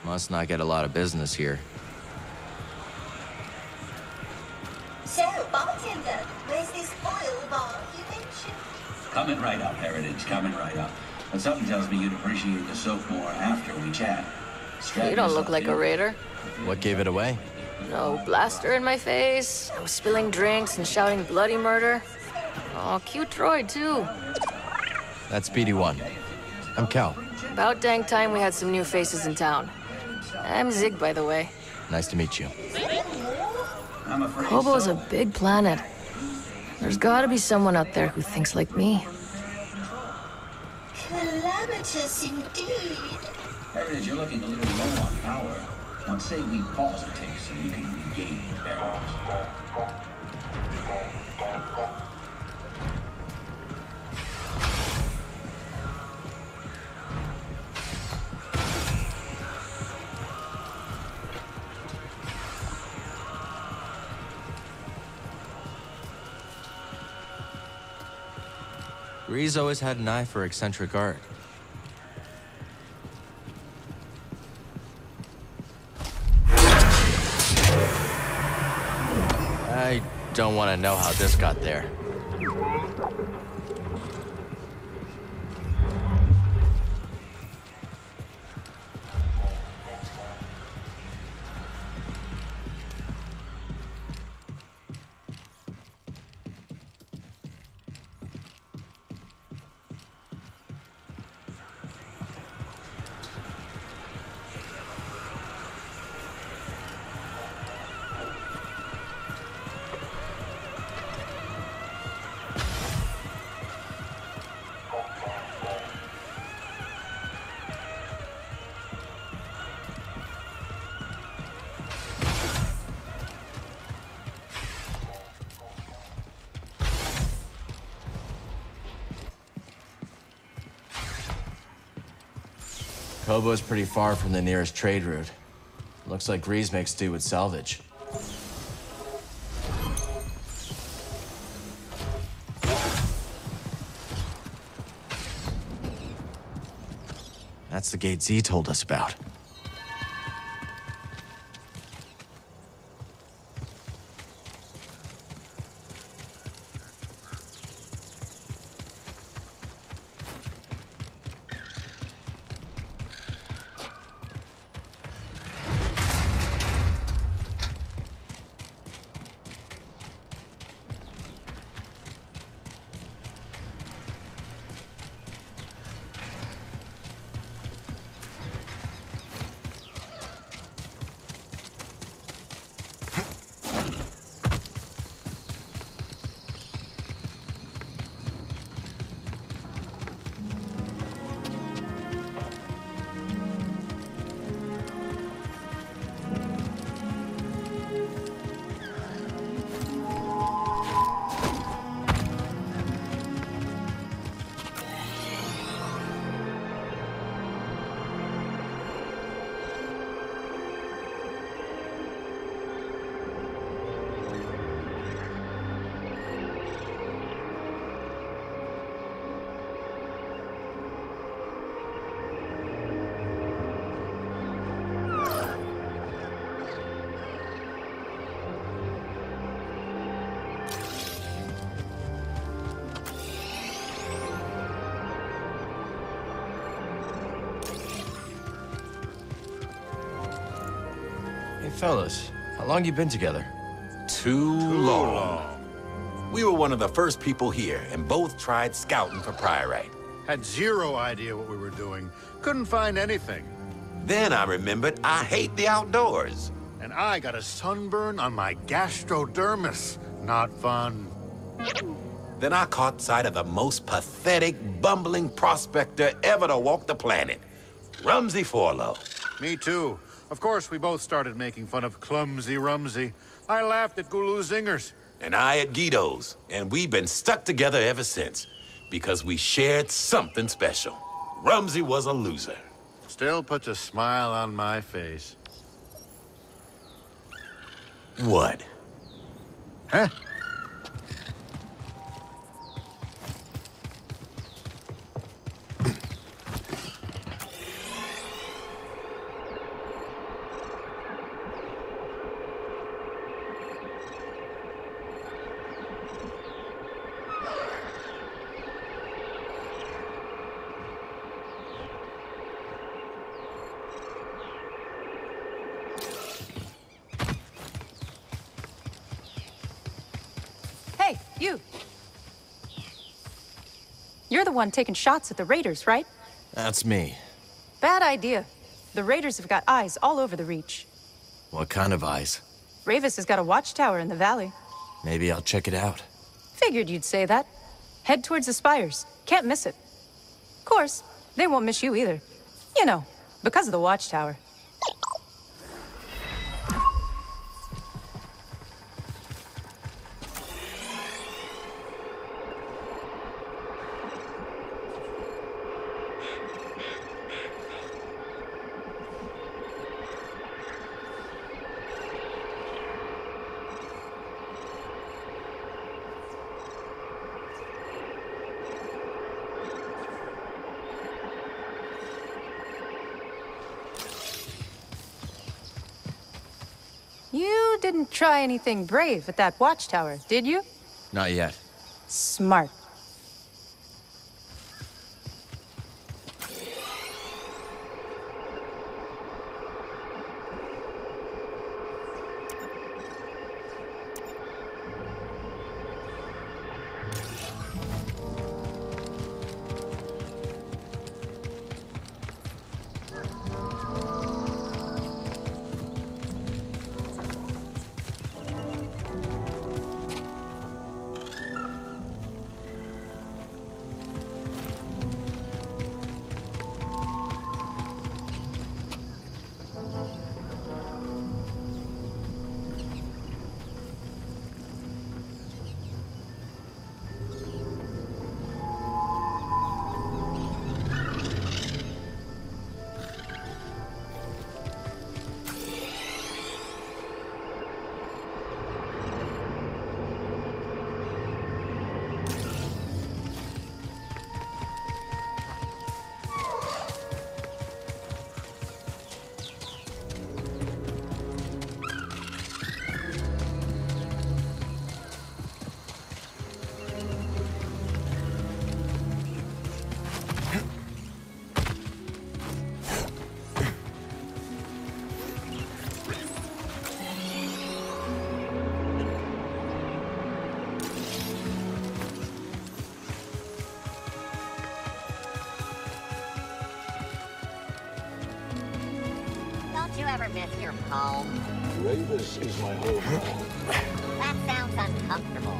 Must not get a lot of business here. So, bartender, where's this oil bar you mentioned? Coming right up, Heritage, coming right up. But something tells me you'd appreciate the soap more after we chat. You don't look like a raider. What gave it away? No blaster in my face, no spilling drinks and shouting bloody murder. Oh, cute droid, too. That's BD1. I'm Cal. About dang time we had some new faces in town. I'm Zig, by the way. Nice to meet you. I'm afraid Kobo's so. a big planet. There's gotta be someone out there who thinks like me. Calamitous indeed. Heritage, you're looking a little low on power. Now say we pause a tick so you can regain your bearings. Grease always had an eye for eccentric art. I don't want to know how this got there. Kobo's pretty far from the nearest trade route. Looks like Grease makes do with salvage. That's the gate Z told us about. Hey, fellas, how long you been together? Too long. We were one of the first people here, and both tried scouting for Priorite. Had zero idea what we were doing. Couldn't find anything. Then I remembered I hate the outdoors. And I got a sunburn on my gastrodermis. Not fun. Then I caught sight of the most pathetic, bumbling prospector ever to walk the planet, Rumsey Forlow. Me too. Of course, we both started making fun of Clumsy Rumsey. I laughed at Gulu Zingers. And I at Guido's, and we've been stuck together ever since, because we shared something special. Rumsey was a loser. Still puts a smile on my face. What? Huh? You're the one taking shots at the Raiders, right? That's me. Bad idea. The Raiders have got eyes all over the Reach. What kind of eyes? Ravis has got a watchtower in the valley. Maybe I'll check it out. Figured you'd say that. Head towards the spires. Can't miss it. Of course, they won't miss you either. You know, because of the watchtower. You didn't try anything brave at that watchtower, did you? Not yet. Smart. Don't you ever miss your home? Ravis is my home. That sounds uncomfortable.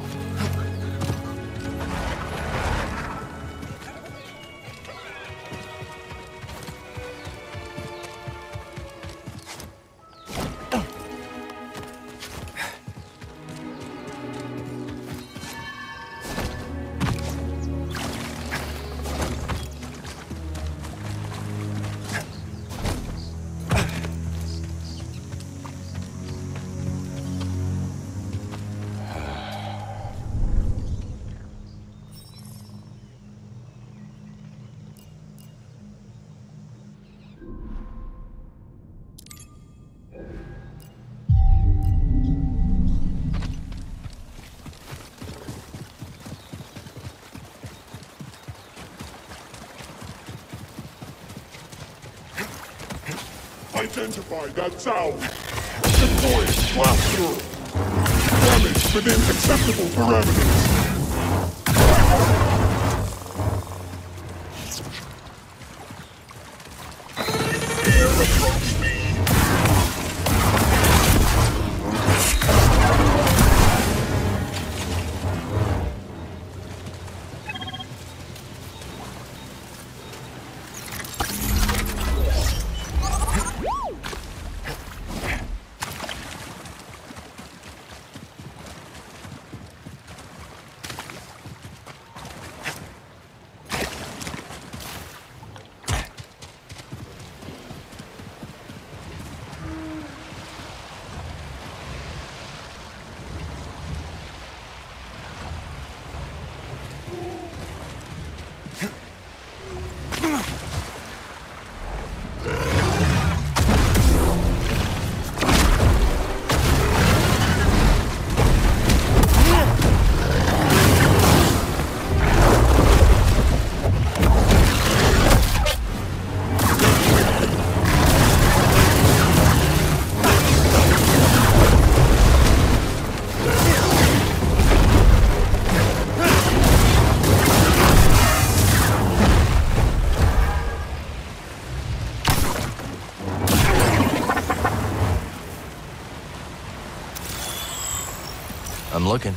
Identify that sound. Deploy blaster. Damage within acceptable parameters. Air approach speed. looking.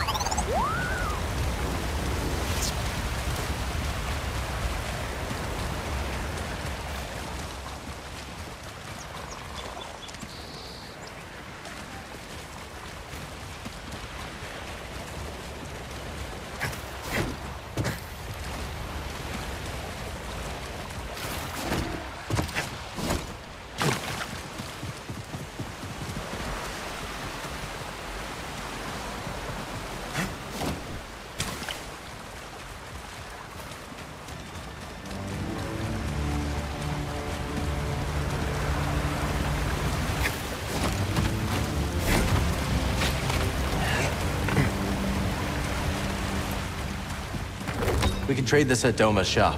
We can trade this at Doma's shop.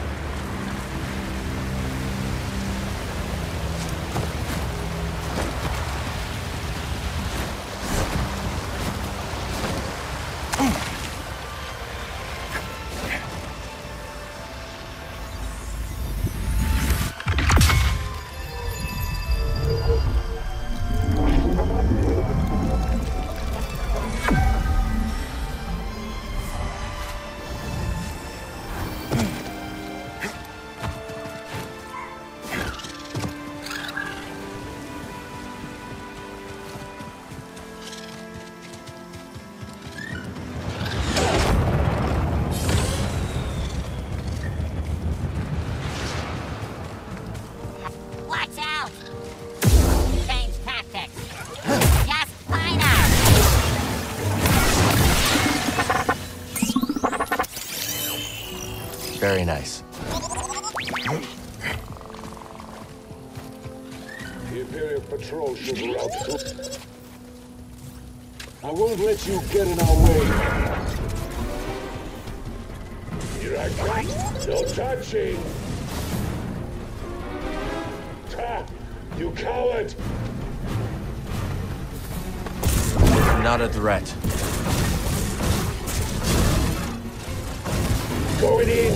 Watch out! Change tactics. Just find out. Very nice. The Imperial Patrol should route through. I won't let you get in our way. Here I come. No touching. Ta! You coward! Not a threat. Going in!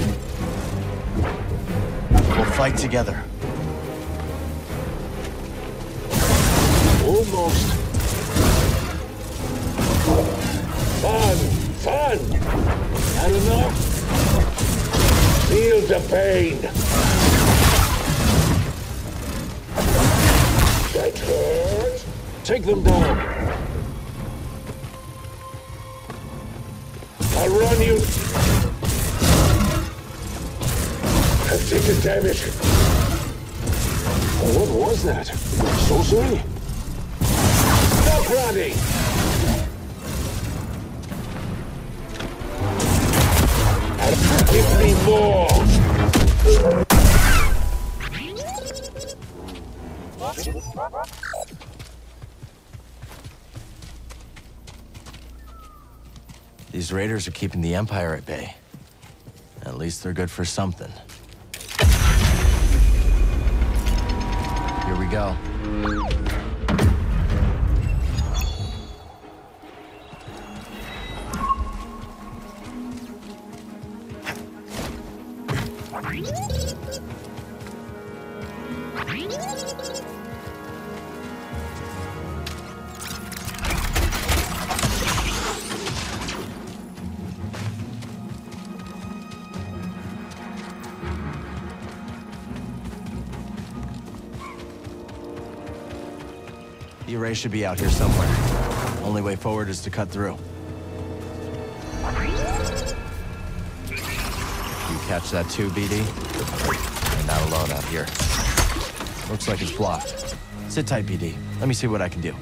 We'll fight together. Almost. Fun! Not enough? Feel the pain. That hurt. Take them down. I'll run you. I've taken damage. What was that? Sorcery? Stop running! Give me more! These raiders are keeping the Empire at bay. At least they're good for something. Here we go. The array should be out here somewhere. Only way forward is to cut through. You catch that too, BD? You're not alone out here. Looks like it's blocked. Sit tight, BD. Let me see what I can do.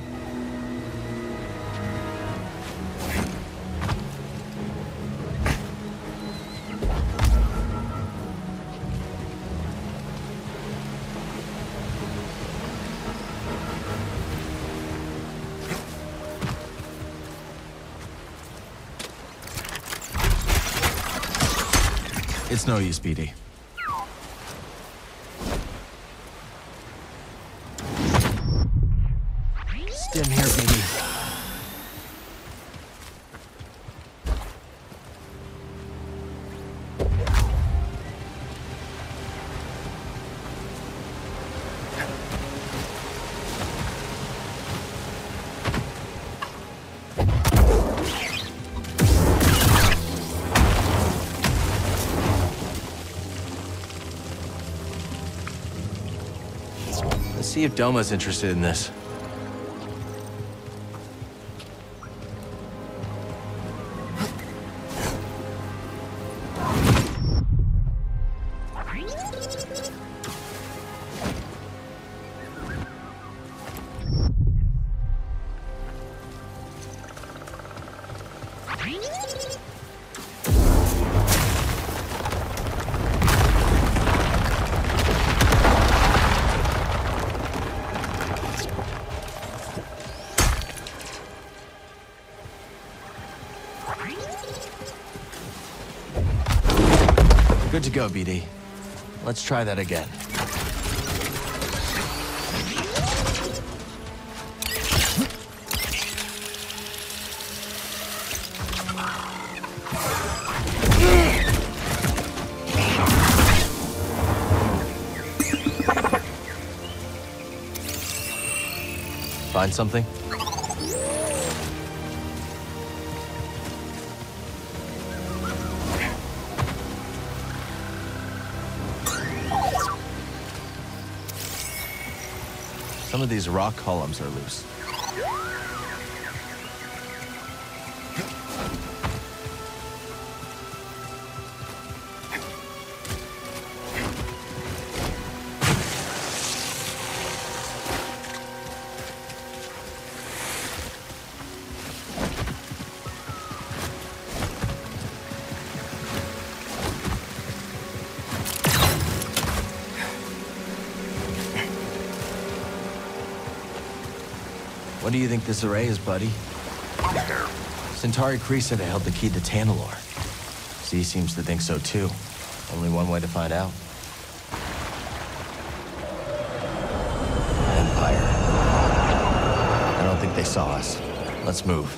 It's no use, BD. Stim here, BD. See if Doma's interested in this. Good to go, BD. Let's try that again. Find something? Some of these rock columns are loose. What do you think this array is, buddy? Centauri Kree said it held the key to Tanalorr. Z seems to think so too. Only one way to find out. Empire. I don't think they saw us. Let's move.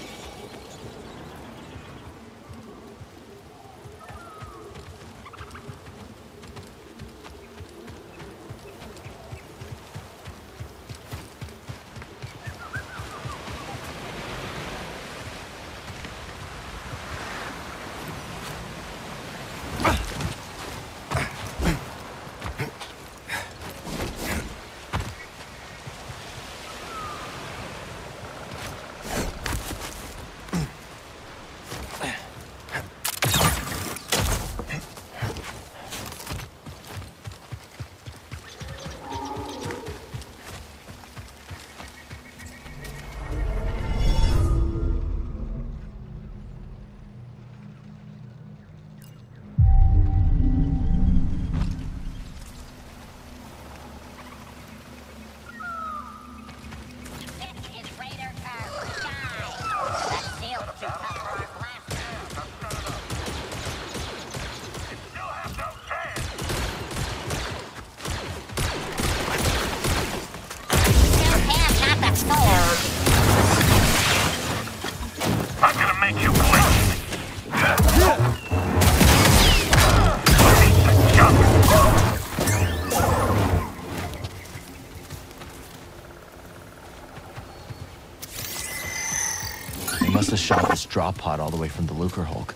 Must have shot this drop pod all the way from the Lucre Hulk.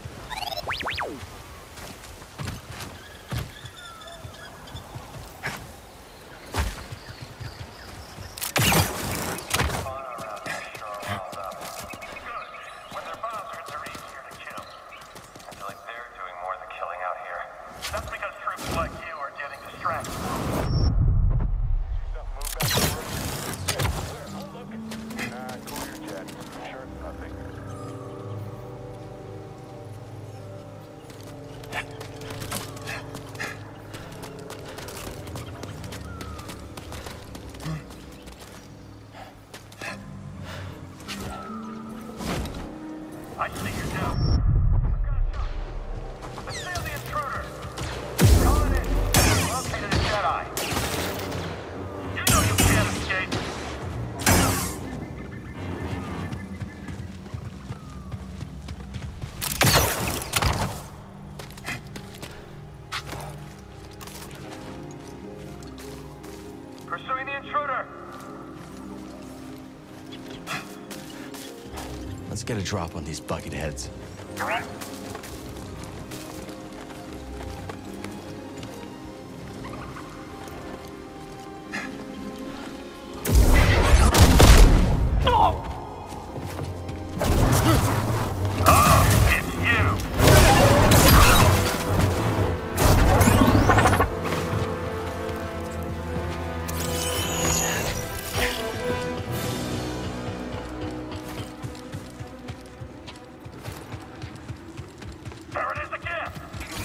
I see you now. Let's sail the intruder. Calling in. Located a Jedi. You know you can't escape. Pursuing the intruder. Let's get a drop on these bucket heads. Correct.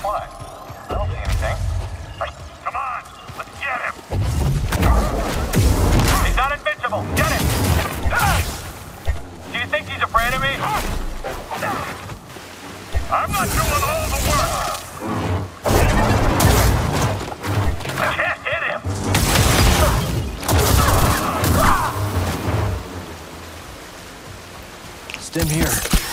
What? I don't see anything. Come on, let's get him. He's not invincible. Get him. Do you think he's afraid of me? I'm not doing all the work. I can't hit him. Stim here.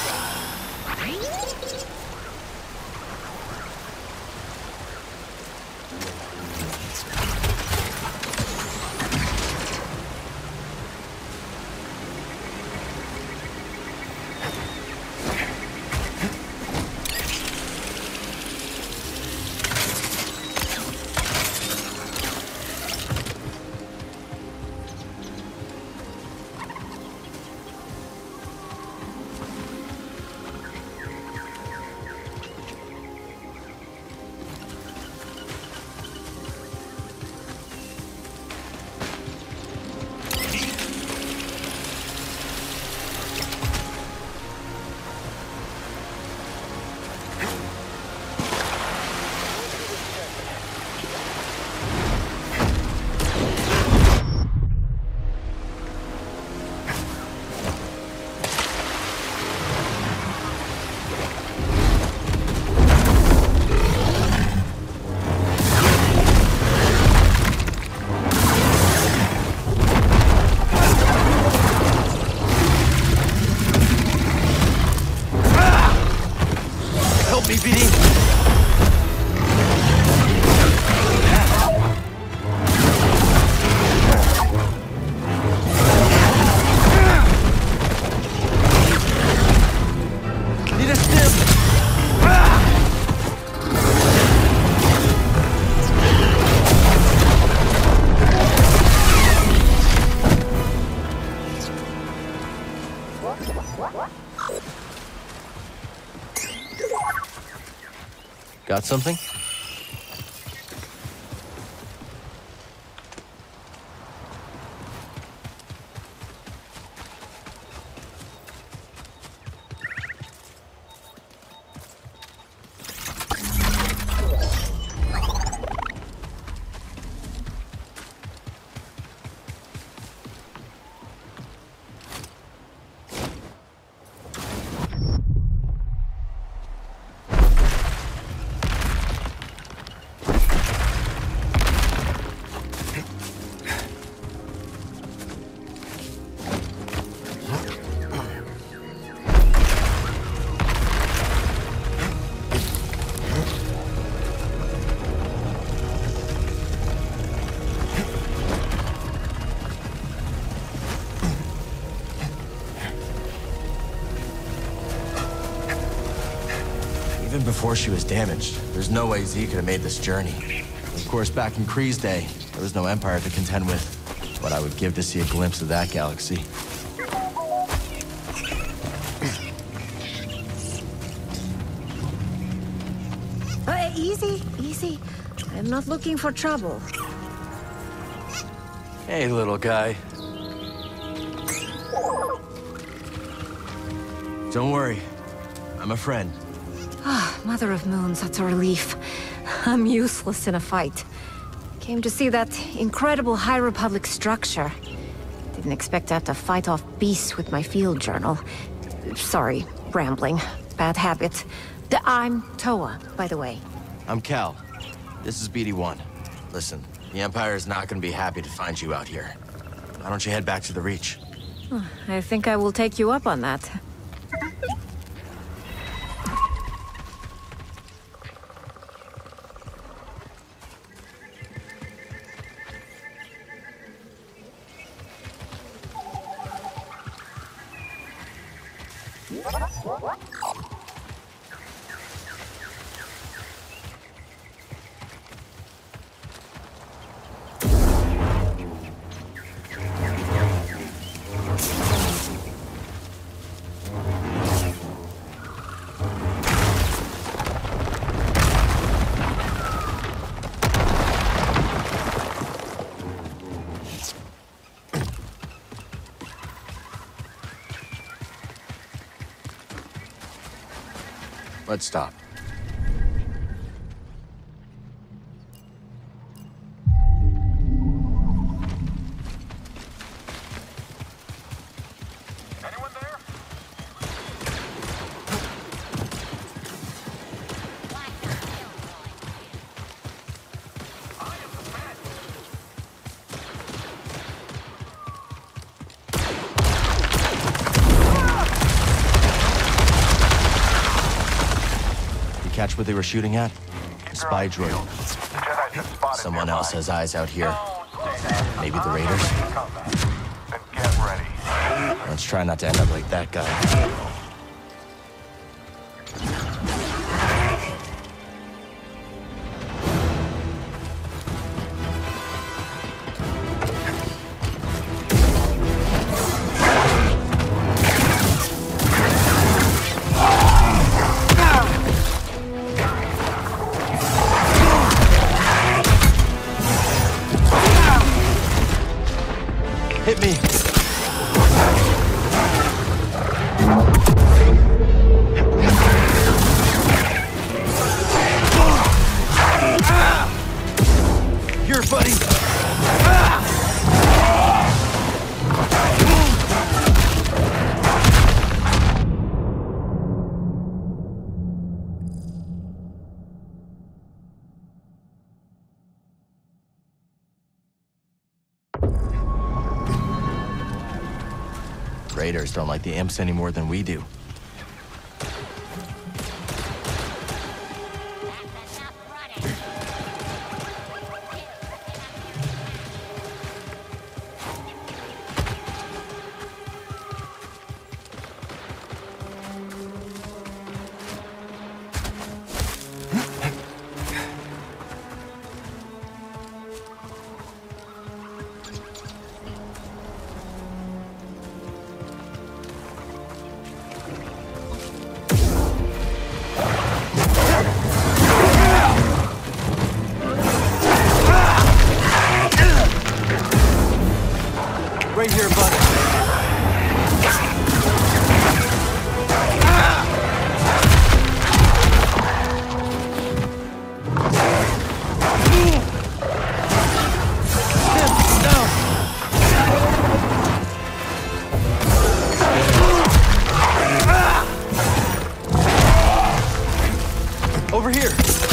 Got something? Even before she was damaged, there's no way Z could have made this journey. Of course, back in Kree's day, there was no Empire to contend with. What I would give to see a glimpse of that galaxy. Easy, easy. I'm not looking for trouble. Hey, little guy. Don't worry. I'm a friend. Ah, Mother of Moons, that's a relief. I'm useless in a fight. Came to see that incredible High Republic structure. Didn't expect to have to fight off beasts with my field journal. Sorry, rambling. Bad habit. I'm Toa, by the way. I'm Cal. This is BD-1. Listen, the Empire is not going to be happy to find you out here. Why don't you head back to the Reach? I think I will take you up on that. Let's stop. catch what they were shooting at? A spy droid. Someone else has eyes out here. Maybe the Raiders? Then get ready. Let's try not to end up like that guy. Hit me! Here, buddy! Raiders don't like the imps any more than we do. Right here, buddy. Over here.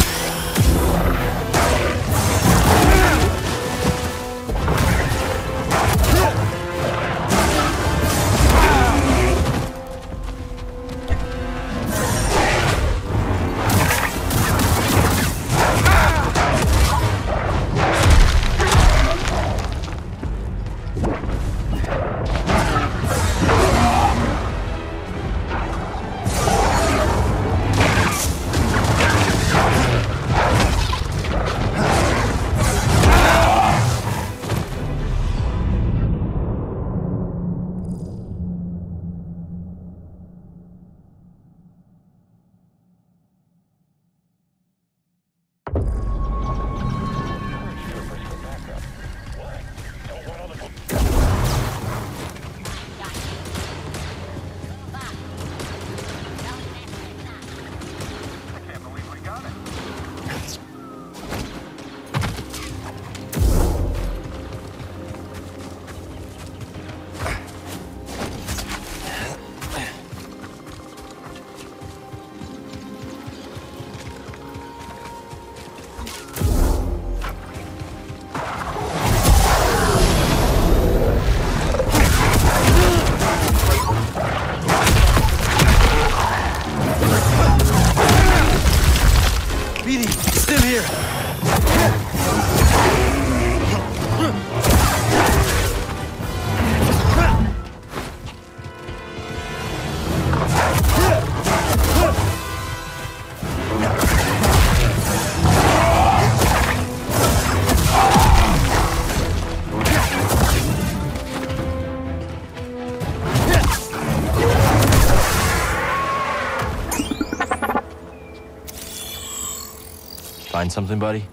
Find something, buddy?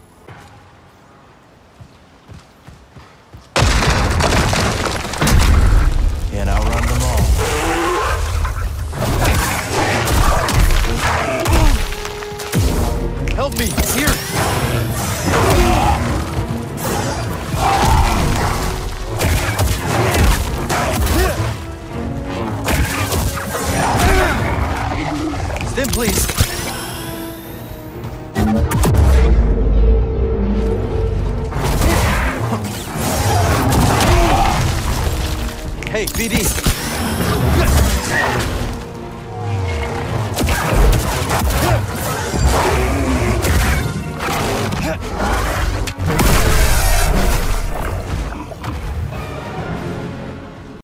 Can't outrun them all. Help me! Here! Stim, please! Hey, BD!